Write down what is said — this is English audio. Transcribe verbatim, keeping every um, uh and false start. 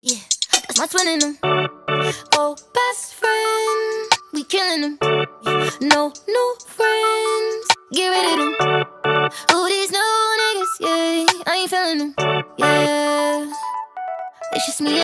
Yeah, that's my twin in them. Oh, best friend, we killing them. No new friends, get rid of them. Who these new niggas? Yeah, I ain't feeling them. Yeah, it's just me.